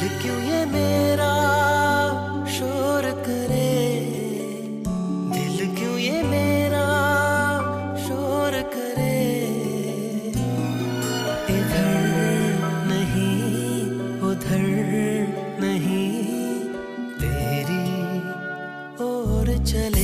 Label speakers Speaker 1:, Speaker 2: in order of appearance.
Speaker 1: क्यों ये मेरा शोर करे, दिल क्यों ये मेरा शोर करे। इधर नहीं उधर नहीं तेरी ओर चल